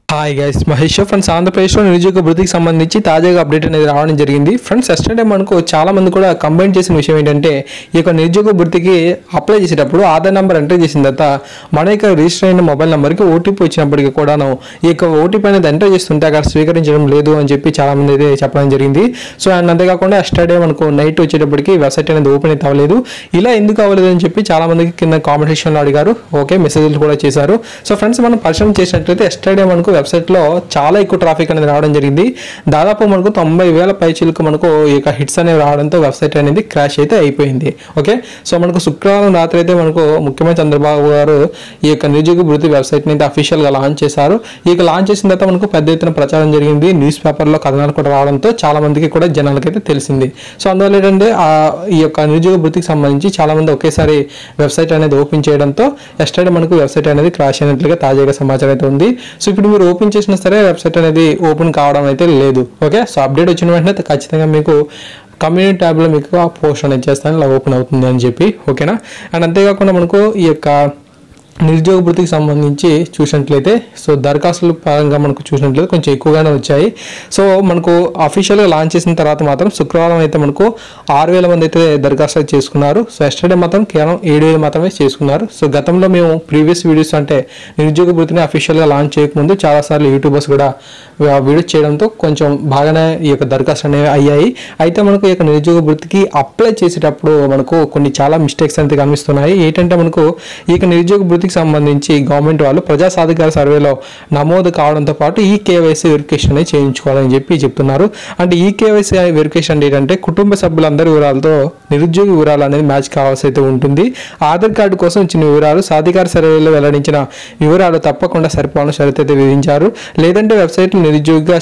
Hi guys, Mahesh friends. ఆంధ్రప్రదేశ్లో నిరుద్యోగ భృతికి సంబంధించి తాజాగా అప్డేట్ అనేది రావడం జరిగింది. ఫ్రెండ్స్, ఎస్టర్డే మనకు చాలా మంది కూడా కంబైన్ చేసిన విషయం ఏంటంటే, ఈ యొక్క నిరుద్యోగ భృతికి అప్లై చేసేటప్పుడు ఆధార్ నెంబర్ ఎంటర్ చేసిన తర్వాత మన యొక్క రిజిస్టర్ అయిన మొబైల్ నెంబర్కి ఓటీపీ వచ్చినప్పటికీ కూడాను ఈ యొక్క ఓటీపీ అనేది ఎంటర్ చేస్తుంటే అక్కడ స్వీకరించడం లేదు అని చెప్పి చాలా మంది అయితే చెప్పడం జరిగింది. సో అండ్ అంతేకాకుండా ఎస్టర్డే మనకు నైట్ వచ్చేటప్పటికి వెబ్సైట్ అనేది ఓపెన్ అయితే అవ్వలేదు. ఇలా ఎందుకు అవ్వలేదు అని చెప్పి చాలా మందికి కింద కామెంట్ సెక్షన్లో అడిగారు. ఓకే, మెసేజ్లు కూడా చేశారు. సో ఫ్రెండ్స్, మనం పరిశీలన చేసినట్లయితే ఎస్టర్డే మనకు వెబ్సైట్లో చాలా ఎక్కువ ట్రాఫిక్ అనేది రావడం జరిగింది. దాదాపు మనకు 90,000 పైచీలకు మనకు ఈ యొక్క హిట్స్ అనేవి రావడంతో వెబ్సైట్ అనేది క్రాష్ అయితే అయిపోయింది. ఓకే, సో మనకు శుక్రవారం రాత్రి అయితే మనకు ముఖ్యమంత్రి చంద్రబాబు గారు ఈ యొక్క నిరుద్యోగ భృతి వెబ్సైట్ని అయితే అఫీషియల్గా లాంచ్ చేశారు. ఈ యొక్క లాంచ్ చేసిన తర్వాత మనకు పెద్ద ఎత్తున ప్రచారం జరిగింది. న్యూస్ పేపర్లో కథనాలు కూడా రావడంతో చాలా మందికి కూడా జనాలకైతే తెలిసింది. సో అందువల్ల ఏంటంటే ఈ యొక్క నిరుద్యోగ భృతికి సంబంధించి చాలా మంది ఒకేసారి వెబ్సైట్ అనేది ఓపెన్ చేయడంతో ఎస్టర్డే మనకు వెబ్సైట్ అనేది క్రాష్ అయినట్లుగా తాజాగా సమాచారం అయితే ఉంది. సో ఇప్పుడు మీరు ఓపెన్ చేసిన సరే వెబ్సైట్ అనేది ఓపెన్ కావడం అయితే లేదు. ఓకే, సో అప్డేట్ వచ్చిన వెంటనే ఖచ్చితంగా మీకు కమ్యూనిటీ ట్యాబ్లో మీకు పోస్ట్ అనేది చేస్తాను, ఇలా ఓపెన్ అవుతుంది అని చెప్పి. ఓకేనా, అండ్ అంతేకాకుండా మనకు ఈ యొక్క నిరుద్యోగ భృతికి సంబంధించి చూసినట్లయితే సో దరఖాస్తుల పరంగా మనకు చూసినట్లయితే కొంచెం ఎక్కువగానే వచ్చాయి. సో మనకు అఫీషియల్గా లాంచ్ చేసిన తర్వాత మాత్రం శుక్రవారం అయితే మనకు 6,000 మంది అయితే దరఖాస్తు చేసుకున్నారు. సో ఎస్టర్డే మాత్రం కేవలం 7,000 మాత్రమే చేసుకున్నారు. సో గతంలో మేము ప్రీవియస్ వీడియోస్ అంటే నిరుద్యోగ భృతిని అఫీషియల్గా లాంచ్ చేయకముందు చాలాసార్లు యూట్యూబర్స్ కూడా వీడియోస్ చేయడంతో కొంచెం బాగానే ఈ యొక్క దరఖాస్తు అనేవి అయ్యాయి. అయితే మనకు ఈ యొక్క నిరుద్యోగ భృతికి అప్లై చేసేటప్పుడు మనకు కొన్ని చాలా మిస్టేక్స్ అయితే కనిపిస్తున్నాయి. ఏంటంటే మనకు ఈ యొక్క నిరుద్యోగ భృతికి సంబంధించి గవర్నమెంట్ వాళ్ళు ప్రజా సాధికార సర్వేలో నమోదు కావడంతో పాటు ఈ కేవైసీ వెరిఫికేషన్ అనేది చేయించుకోవాలని చెప్పి చెప్తున్నారు. అంటే ఈ కేవైసీ వెరిఫికేషన్ ఏంటంటే కుటుంబ సభ్యులందరి వివరాలతో నిరుద్యోగ వివరాలు అనేది మ్యాచ్ కావాల్సి అయితే ఉంటుంది. ఆధార్ కార్డు కోసం ఇచ్చిన వివరాలు సాధికార సర్వేలో వెల్లడించిన వివరాలు తప్పకుండా సరిపోవాలని షరతు అయితే విధించారు. లేదంటే వెబ్సైట్ నిరుద్యోగిగా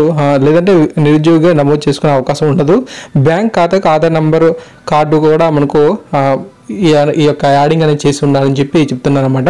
నిరుద్యోగిగా నమోదు చేసుకునే అవకాశం ఉండదు. బ్యాంక్ ఖాతాకు ఆధార్ నంబరు కార్డు కూడా మనకు ఈ యొక్క యాడింగ్ అనేది చేసి ఉండాలని చెప్పి చెప్తున్నారు అనమాట.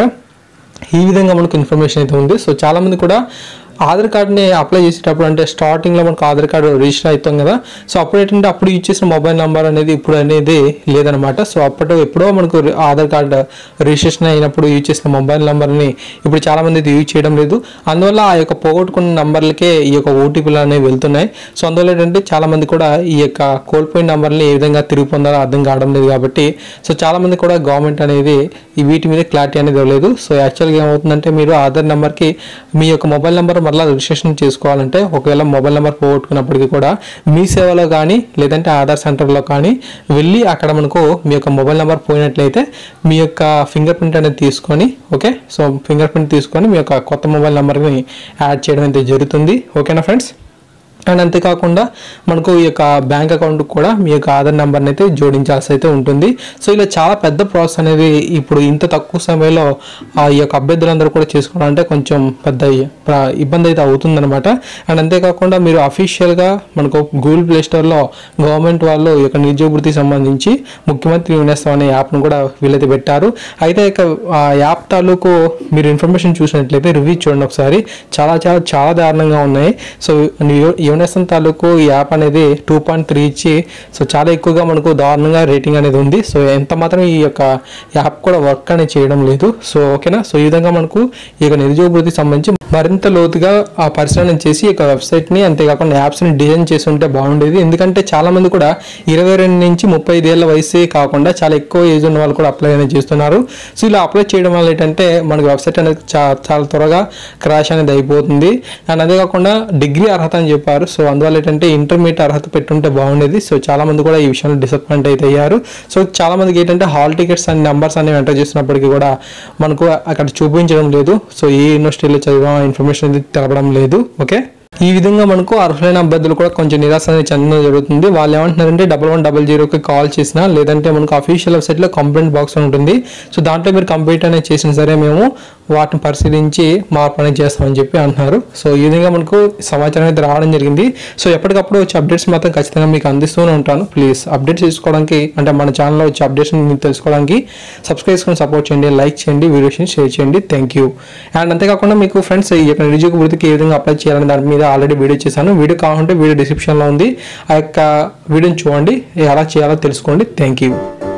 ఈ విధంగా మనకు ఇన్ఫర్మేషన్ అయితే ఉంది. సో చాలామంది కూడా ఆధార్ కార్డ్ని అప్లై చేసేటప్పుడు అంటే స్టార్టింగ్లో మనకు ఆధార్ కార్డు రిజిస్టర్ అవుతాం కదా, సో అప్పుడు ఏంటంటే అప్పుడు యూజ్ చేసిన మొబైల్ నెంబర్ అనేది ఇప్పుడు అనేది లేదనమాట. సో ఎప్పుడో మనకు ఆధార్ కార్డు రిజిస్ట్రేషన్ అయినప్పుడు యూజ్ చేసిన మొబైల్ నెంబర్ని ఇప్పుడు చాలామంది అయితే యూజ్ చేయడం లేదు. అందువల్ల ఆ యొక్క పోగొట్టుకున్న నెంబర్లకే ఈ యొక్క ఓటీపీలు అనేవి వెళ్తున్నాయి. సో అందువల్ల ఏంటంటే చాలామంది కూడా ఈ యొక్క కోల్పోయిన నెంబర్ని ఏ విధంగా తిరిగి పొందాలో అర్థం కావడం లేదు. కాబట్టి సో చాలామంది కూడా గవర్నమెంట్ అనేది వీటి మీద క్లారిటీ అనేది ఇవ్వలేదు. సో యాక్చువల్గా ఏమవుతుందంటే మీరు ఆధార్ నెంబర్కి మీ యొక్క మొబైల్ నెంబర్ మళ్ళీ రిజిస్ట్రేషన్ చేసుకోవాలంటే ఒకవేళ మొబైల్ నెంబర్ పోగొట్టుకున్నప్పటికీ కూడా మీ సేవలో కానీ లేదంటే ఆధార్ సెంటర్లో కానీ వెళ్ళి అక్కడ మనకు మీ యొక్క మొబైల్ నెంబర్ పోయినట్లయితే మీ యొక్క ఫింగర్ ప్రింట్ అనేది తీసుకొని సో ఫింగర్ ప్రింట్ తీసుకొని మీ యొక్క కొత్త మొబైల్ నెంబర్ని యాడ్ చేయడం అయితే జరుగుతుంది. ఓకేనా ఫ్రెండ్స్, అండ్ అంతేకాకుండా మనకు ఈ యొక్క బ్యాంక్ అకౌంట్కి కూడా మీ యొక్క ఆధార్ నెంబర్ని అయితే జోడించాల్సి అయితే ఉంటుంది. సో ఇలా చాలా పెద్ద ప్రాసెస్ అనేది ఇప్పుడు ఇంత తక్కువ సమయంలో ఈ యొక్క అభ్యర్థులందరూ కూడా చేసుకోవాలంటే కొంచెం పెద్ద ఇబ్బంది అయితే అవుతుందన్నమాట. అండ్ అంతేకాకుండా మీరు అఫీషియల్గా మనకు గూగుల్ ప్లే స్టోర్లో గవర్నమెంట్ వాళ్ళు ఈ యొక్క నిరుద్యోగ భృతికి సంబంధించి ముఖ్యమంత్రి యువనేస్తం అనే యాప్ను కూడా వీళ్ళైతే పెట్టారు. అయితే ఆ యాప్ తాలూకు మీరు ఇన్ఫర్మేషన్ చూసినట్లయితే రివ్యూ చూడండి ఒకసారి, చాలా చాలా చాలా దారుణంగా ఉన్నాయి. సో యువనేస్తం తాలూకు ఈ యాప్ అనేది 2.3 ఇచ్చి సో చాలా ఎక్కువగా మనకు దారుణంగా రేటింగ్ అనేది ఉంది. సో ఎంత మాత్రం ఈ యొక్క యాప్ కూడా వర్క్ అనేది చేయడం లేదు. సో ఓకేనా, సో ఈ విధంగా మనకు ఈ యొక్క నిరుద్యోగ భృతికి సంబంధించి మరింత లోతుగా ఆ పరిశీలన చేసి ఈ యొక్క వెబ్సైట్ని అంతేకాకుండా యాప్స్ని డిజైన్ చేసి ఉంటే బాగుండేది. ఎందుకంటే చాలామంది కూడా 22 నుంచి 35 ఏళ్ళ వయసే కాకుండా చాలా ఎక్కువ ఏజ్ ఉన్న వాళ్ళు కూడా అప్లై అనేది చేస్తున్నారు. సో ఇలా అప్లై చేయడం వల్ల ఏంటంటే మనకు వెబ్సైట్ అనేది చాలా త్వరగా క్రాష్ అనేది అయిపోతుంది. అండ్ అదేకాకుండా డిగ్రీ అర్హత అని చెప్పారు. సో అందువల్ల ఏంటంటే ఇంటర్మీడియట్ అర్హత పెట్టుంటే బాగుండేది. సో చాలా మంది కూడా ఈ విషయంలో డిసప్పాయింట్ అయితే అయ్యారు. సో చాలా మందికి ఏంటంటే హాల్ టికెట్స్ అండ్ నెంబర్స్ అనేవి ఎంటర్ చేసినప్పటికీ కూడా మనకు అక్కడ చూపించడం లేదు. సో ఏ యూనివర్సిటీలో చదివా ఇన్ఫర్మేషన్ అనేది తెలపడం లేదు. ఓకే, ఈ విధంగా మనకు అర్హులైన అభ్యర్థులు కూడా కొంచెం నిరాశ అనేది చెందడం జరుగుతుంది. వాళ్ళు ఏమంటున్నారంటే 1100కి కాల్ చేసినా లేదంటే మనకు అఫీషియల్ వెబ్సైట్లో కంప్లైంట్ బాక్స్ ఉంటుంది. సో దాంట్లో మీరు కంప్లీట్ అనేది చేసినా సరే మేము వాటిని పరిశీలించి మార్పు అనేది చేస్తామని చెప్పి అంటున్నారు. సో ఈ విధంగా మనకు సమాచారం అయితే రావడం జరిగింది. సో ఎప్పటికప్పుడు వచ్చే అప్డేట్స్ మాత్రం ఖచ్చితంగా మీకు అందిస్తూనే ఉంటాను. ప్లీజ్ అప్డేట్స్ తీసుకోవడానికి అంటే మన ఛానల్లో వచ్చే అప్డేట్స్ మీకు తెలుసుకోవడానికి సబ్స్క్రైబ్ చేసుకొని సపోర్ట్ చేయండి, లైక్ చేయండి, వీడియోస్ని షేర్ చేయండి. Thank you. అండ్ అంతేకాకుండా మీకు ఫ్రెండ్స్ ఈ యొక్క నిరుద్యోగ భృతికి ఏ విధంగా అప్లై చేయాలని దాని మీద ఆల్రెడీ వీడియో చేశాను. వీడియో కావాలంటే వీడియో డిస్క్రిప్షన్లో ఉంది. ఆ యొక్క వీడియోని చూడండి, ఎలా చేయాలో తెలుసుకోండి. Thank you.